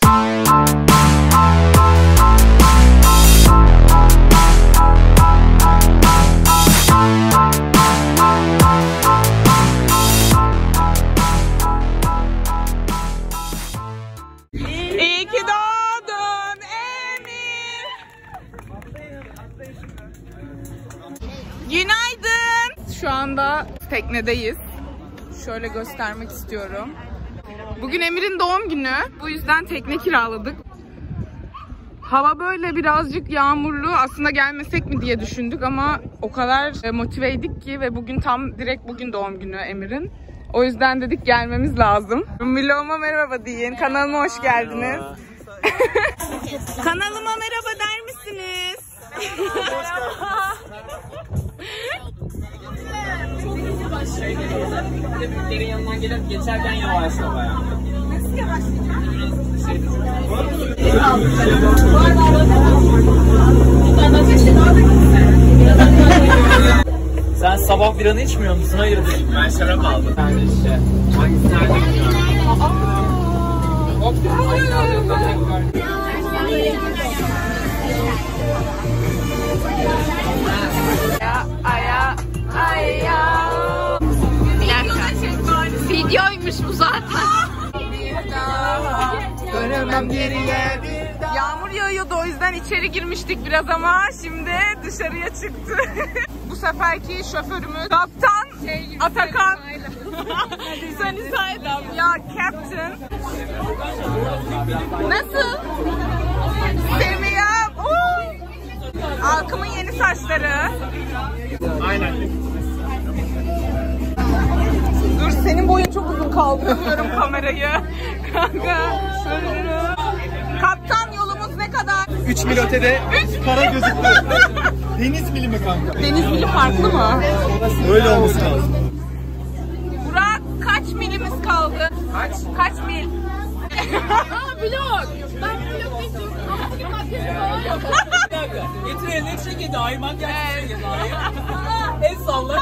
İyi ki doğdun Emir. Günaydın. Şu anda teknedeyiz. Şöyle göstermek istiyorum. Bugün Emir'in doğum günü. Bu yüzden tekne kiraladık. Hava böyle birazcık yağmurlu. Aslında gelmesek mi diye düşündük ama o kadar motiveydik ki ve bugün direkt bugün doğum günü Emir'in. O yüzden dedik gelmemiz lazım. Vloguma merhaba deyin. Kanalıma hoş geldiniz. Kanalıma merhaba der misiniz? Büyüklerin yanından gelip geçerken yavaşla bayağı. Nasıl yavaşlayacağım? Sen sabah biranı içmiyor musun? Hayırdır? Ben şarap aldım. Yani işte. Hangisi nerede bilmiyorum. Bir dakika. Videoymuş bu zaten. Dönemem geriye. Yağmur yağıyordu, o yüzden içeri girmiştik biraz ama şimdi dışarıya çıktı. Bu seferki şoförümüz Kaptan Atakan. Sunny side up. Ya Captain. Nasıl? Sevmiyorum. Halkımın yeni saçları. Aynen. Dur, senin boyun çok uzun, kaldıramıyorum kamerayı. Kanka. Kaptan, yolumuz ne kadar? 3 mil ötede kara gözüktü. Deniz mili mi kanka? Deniz mili farklı mı? Öyle olması lazım. Burak, kaç milimiz kaldı? Kaç mil? Vlog. Ben vlog geçiyorum. Ama bugün makyajım var. Bir dakika. Getir elini çek hadi. Ay makyaj çek hadi. El salla.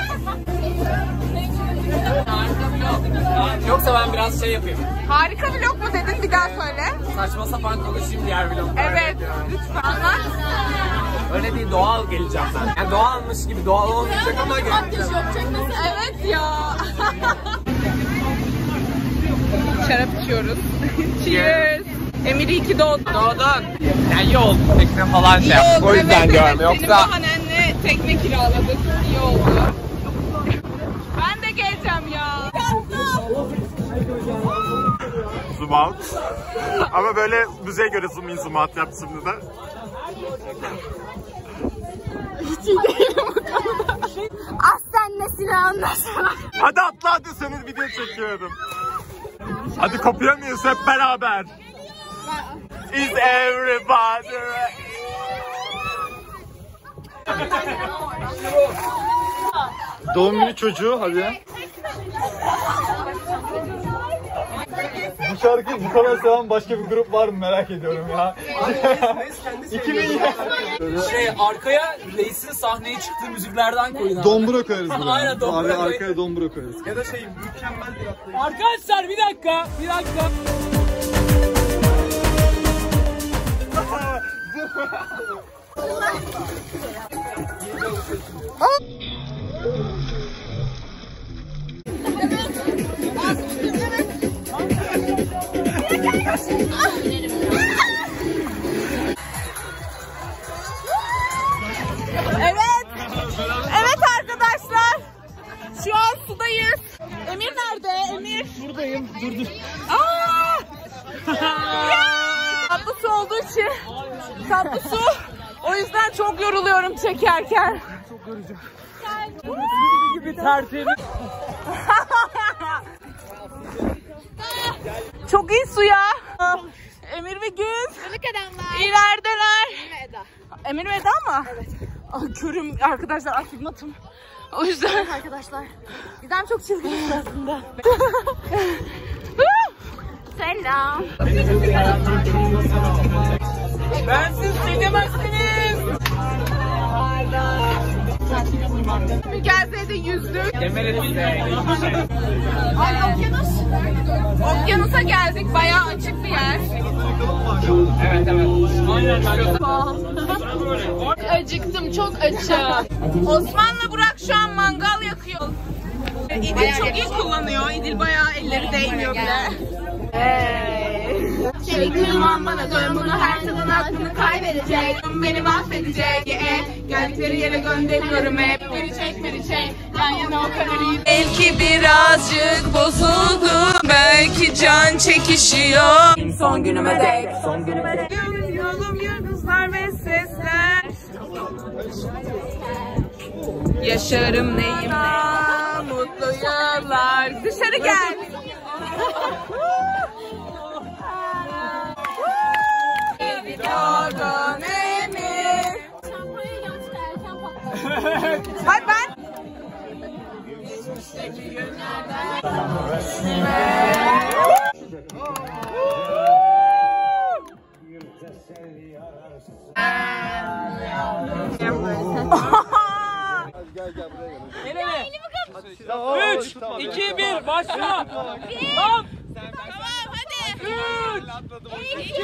Yoksa ben biraz şey yapayım. Harika vlog mu dedin? Bir daha söyle. Saçma sapan konuşayım diğer vlogda. Evet. Lütfen anlat. Öyle değil, doğal geleceğim ben. Yani doğalmış gibi, doğal olmayacak ama geleceğim. Evet ya. Şarap içiyoruz. Cheers. Emir iyi ki doğdun. Doğdun. Yani iyi oldu. Tekne falan şey yaptık. O yüzden görmüyorum. Yoksa... Senin bahanenle tekne kiraladık. İyi oldu. Ben de geleceğim ya. Zoom out. Ama böyle müzeye göre zoom in zoom out yaptı şimdi de. Hiç iyi değilim bu konuda. Aslen nesini anlasana. Hadi atla, hadi senin video çekiyorum. Hadi kopuyor muyuz hep beraber? Is everybody ready? Doğum günü çocuğu hadi. Bu şarkıyı bu kadar seven başka bir grup var mı merak ediyorum ya. 2000 arkaya reisin sahneye çıktığı müziklerden koyun abi. Dombura koyarız buraya. Aynen, dombura Abi arkaya dombura koyarız. Ya da mükemmel bir atlayış. Arkadaşlar bir dakika. Evet arkadaşlar. Şu an sudayız. Emir nerede? Emir. Buradayım. Dur. Tatlı su olduğu için. Tatlı su. O yüzden çok yoruluyorum çekerken. Çok yorucu. Gibi tertemiz. Çok iyi su ya. Emir ve Gün. İlerideler. Emir ve Eda mı? Evet. Körüm arkadaşlar, astigmatım. O yüzden. Evet arkadaşlar. Gizem çok çılgın aslında. Selam. Bensiz çekemezsiniz. Mügeze'de yüzdük. Kemer'in Okyanusa geldik. Bayağı açık bir yer. Evet evet. Aynen. Acıktım, çok açım. Osman'la Burak şu an mangal yakıyor. İdil çok iyi kullanıyor. İdil bayağı elleri değmiyor bile. Çelik kırman bana dön, bunu her tadın aklını kaybedecek. Beni mahvedecek. Geldikleri yere gönderiyorum hep. Beni çek. Yan yana o kadar. Belki birazcık bozuldu. Belki can çekişiyor. Son günüme dek. Yolum yıldızlar ve sesler. Yaşarım neyim mutlu yıllar. Dışarı gel. Doğdun Emir. Hayır ben. 3, 2, 1, başla. Tamam. Tamam hadi. 3, 2,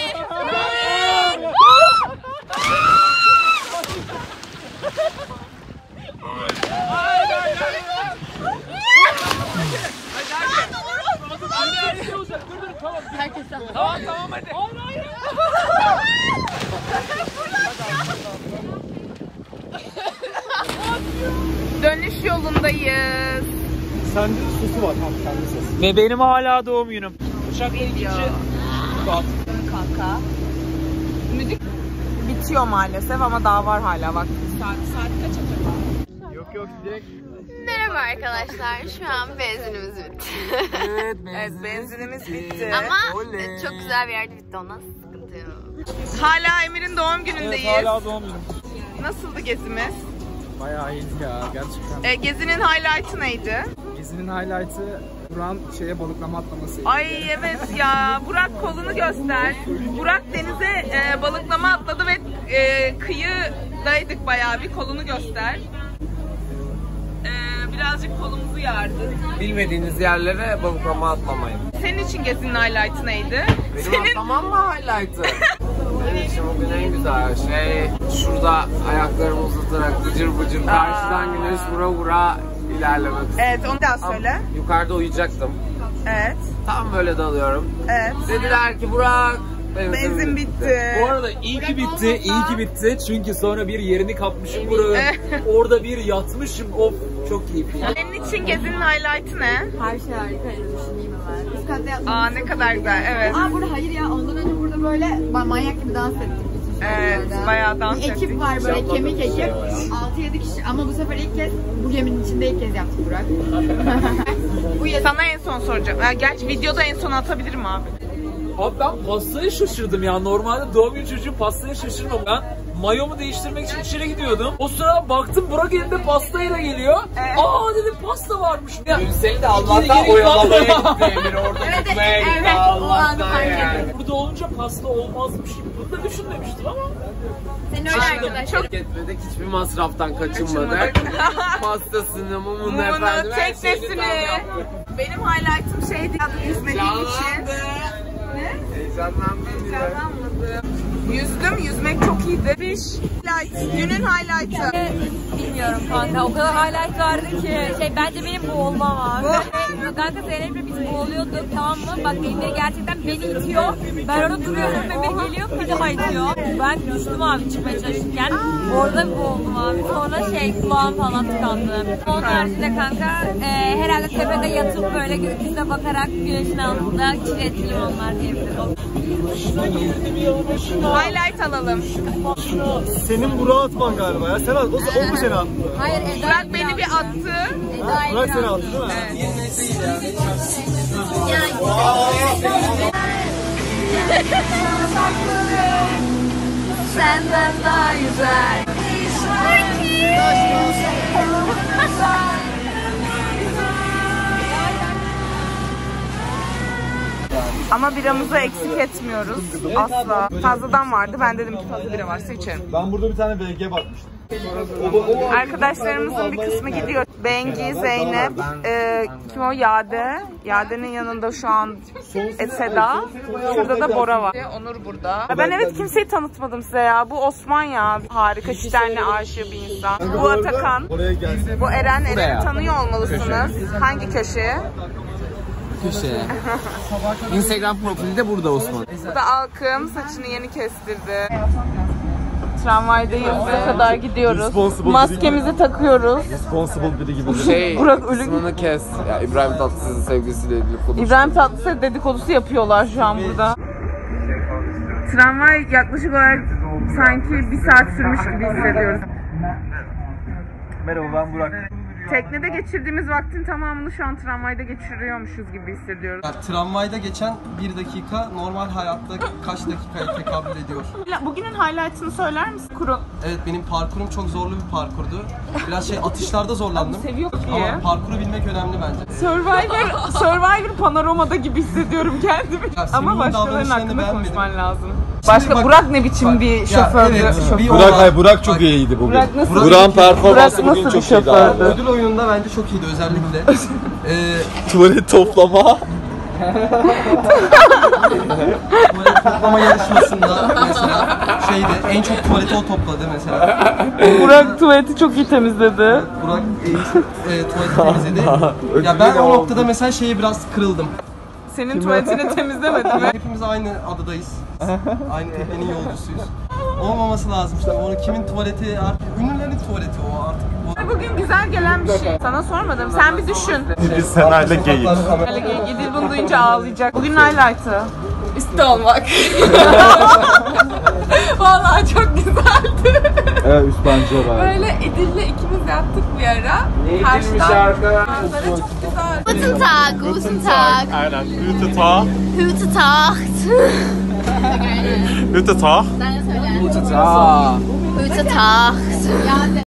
1. Tamam hadi. Dönüş yolundayız. Sende sosu var. Tamam, kendi sosu. Ve benim hala doğum günüm. Uçak ikinci. Kanka. Müzik bitiyor maalesef ama daha var hala bak. Saat kaç acaba? Yok direkt. Merhaba arkadaşlar, şu an benzinimiz bitti. Evet benzinimiz bitti. Ama çok güzel bir yerde bitti, ondan sıkıntı yok. Hala Emir'in doğum günündeyiz. Evet, hala doğum günüm. Nasıldı gezimiz? Bayağı iyiydi ya gerçekten. Gezinin highlight'ı neydi? Gezinin highlight'ı Burak'ın balıklama atlamasıydı. Ay evet ya, Burak kolunu göster. Burak denize balıklama atladı ve kıyıdaydık bayağı bir, kolunu göster. Birazcık kolumuzu yardı. Bilmediğiniz yerlere balıklama atlamayın. Senin için gezinin highlight'ı neydi? Benim atlamam mı highlight'ı? Benim için bugün en güzel şey şurada ayaklarımı uzatarak bıcır bıcır karşıdan güneş vura ilerlemek. Evet, onu daha söyle. Yukarıda uyuyacaktım. Evet. Tam böyle dalıyorum. Evet. Dediler ki Burak Benzin bitti. Bu arada iyi ki bitti çünkü sonra bir yerini kapmışım buraya. Orada bir yatmışım, of çok keyifli. Senin için gezinin highlight'ı ne? Her şey harikaydı, düşüneyim hemen. Üst katta yatmak. Aa ne kadar güzel, evet. Burada hayır ya, ondan önce burada böyle manyak gibi dans ettik. Evet, bayağı dans bir ettik. ekip var böyle, kemik ekip. 6-7 kişi ama bu sefer ilk kez, bu geminin içinde ilk kez yaptık Burak. Sana en son soracağım. Gerçi videoda en son atabilirim abi. Abi ben pastaya şaşırdım ya. Normalde doğum günü çocuğu pastaya şaşırmam. Ben mayomu değiştirmek için içeri gidiyordum. O sırada baktım Burak elinde pastayla geliyor. Evet. Aa dedim pasta varmış. Ya, Seni de Allah'tan oyalamaya gitti Emir orada tutmaya gitti evet, Allah'tan yani. burada olunca pasta olmazmış. Bunu da düşünmemiştim ama. Senin öyle arkadaşlar. Gitmedik, hiçbir masraftan kaçınmadık. Pastasını, mumunu efendim. her şeyini teknesini. tam yaptık. Benim highlight'ım şeydi, yüzmediğim için. Heyecanlandım. Yüzdüm, yüzmek çok iyiydi. Highlight, günün highlight'ı. Bilmiyorum kanka, o kadar highlight vardı ki bence benim boğulmam abi. Kanka Zeynep'le biz boğuluyorduk, tamam mı? Bak Emir gerçekten beni itiyor. Ben orada duruyorum, Emir geliyor bir daha itiyor. Ben düştüm abi çıkmaya çalışırken. Orada boğuldum abi. Sonra kulağım falan tıkandı. Onun haricinde kanka herhalde tepede yatıp böyle gökyüzüne bakarak güneşin altında çiletliyim onlar diyebilirim. Highlight alalım. Senin Burak'ı atman galiba ya. Sen at. O mu seni attı? Hayır Eda. Burak beni bir attı. Burak seni attı değil mi? Senden daha güzel. Ama biramızı eksik etmiyoruz. Asla. Fazladan vardı. Ben dedim ki fazla bira varsa içerim. Ben burada bir tane BG bakmıştım. Arkadaşlarımızın bir kısmı gidiyor. Bengi, Zeynep, kim o? Yade. Yade'nin yanında şu an Seda. Şurada da Bora var. Onur burada. Ben evet kimseyi tanıtmadım size ya. Bu Osman ya. Harika, Şiter'le aşığı bir insan. Bu Atakan. Bu Eren. Eren'i tanıyor olmalısınız. Hangi köşeye? Köşeye. Instagram profili de burada Osman. Bu da Alkım. Saçını yeni kestirdi. Tramvaydayız. Buraya kadar gidiyoruz. Maskemizi takıyoruz. Responsible biri gibi. Burak ölü. Kısmını kes. Ya İbrahim Tatlıses'in sevgilisiyle ilgili konuş. İbrahim Tatlıses dedikodusu yapıyorlar şu an burada. Tramvay yaklaşık olarak sanki bir saat sürmüş gibi hissediyoruz. Merhaba, ben Burak. Teknede geçirdiğimiz vaktin tamamını şu an tramvayda geçiriyormuşuz gibi hissediyoruz. Yani tramvayda geçen 1 dakika normal hayatta kaç dakikaya tekabül ediyor? Bugünün highlight'ını söyler misin? Kurun. Evet, benim parkurum çok zorlu bir parkurdu. Biraz atışlarda zorlandım. Seviyor ki. Ama parkuru bilmek önemli bence. Survivor panoramada gibi hissediyorum kendimi. Ya, Ama senin başkalarının davranışlarını hakkında beğenmedim. konuşman lazım. Şimdi Başka bak- Burak ne biçim bir şofördü? evet, bir Burak çok iyiydi bugün. Burak nasıl? Burak'ın performansı Burak bugün nasıl çok bir iyiydi abi. şofördü? Ödül oyununda bence çok iyiydi özellikle. Tuvalet toplama. Tuvalet toplama yarışmasında mesela en çok tuvaleti o topladı mesela. Burak tuvaleti çok iyi temizledi. Burak tuvaleti temizledi. Ya ben o noktada mesela biraz kırıldım. Senin tuvaletini temizlemedi mi? Hepimiz aynı adadayız. Aynı teknenin yolcusuyuz. Olmaması lazım işte. Onu kimin tuvaleti artık, ünlülerin tuvaleti o artık. Bugün güzel gelen bir şey. Sana sormadım. Sen bir düşün. Biz Sena'yla geyik. Gidil bunu duyunca ağlayacak. Bugün highlight'ı. Üstte olmak. Vallahi çok güzeldi. Evet, üst bence var. Böyle İdil'le ikimiz yattık bir ara. Karşıdan manzara çok güzel. Guten Tag, guten Tag. Aynen. Guten Tag. Guten Tag. Guten Tag. Sen de söyle. Aa. Guten Tag.